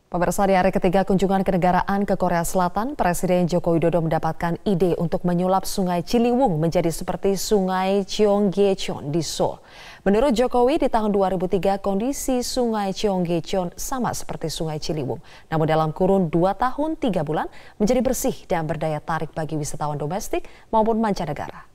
Pemirsa, di hari ketiga kunjungan kenegaraan ke Korea Selatan, Presiden Joko Widodo mendapatkan ide untuk menyulap Sungai Ciliwung menjadi seperti Sungai Cheonggyecheon di Seoul. Menurut Jokowi, di tahun 2003 kondisi Sungai Cheonggyecheon sama seperti Sungai Ciliwung. Namun dalam kurun 2 tahun 3 bulan menjadi bersih dan berdaya tarik bagi wisatawan domestik maupun mancanegara.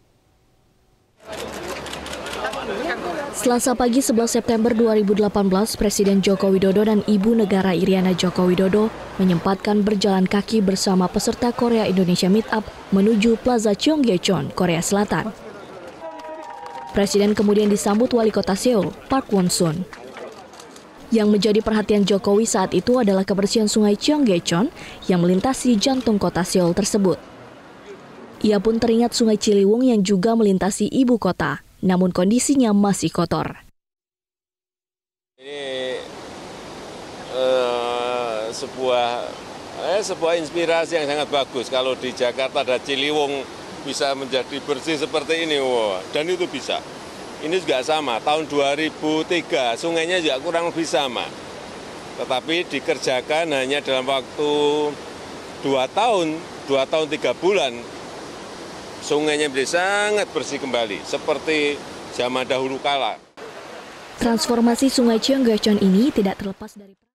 Selasa pagi 11 September 2018, Presiden Joko Widodo dan Ibu Negara Iriana Joko Widodo menyempatkan berjalan kaki bersama peserta Korea Indonesia Meetup menuju Plaza Cheonggyecheon, Korea Selatan. Presiden kemudian disambut Wali Kota Seoul, Park Won-sun. Yang menjadi perhatian Jokowi saat itu adalah kebersihan Sungai Cheonggyecheon yang melintasi jantung kota Seoul tersebut. Ia pun teringat Sungai Ciliwung yang juga melintasi ibu kota, namun kondisinya masih kotor. Ini sebuah inspirasi yang sangat bagus kalau di Jakarta ada Ciliwung bisa menjadi bersih seperti ini, dan itu bisa. Ini juga sama, tahun 2003 sungainya juga kurang lebih sama, tetapi dikerjakan hanya dalam waktu 2 tahun 3 bulan. Sungainya menjadi sangat bersih kembali, seperti zaman dahulu kala. Transformasi Sungai Cheonggyecheon ini tidak terlepas dari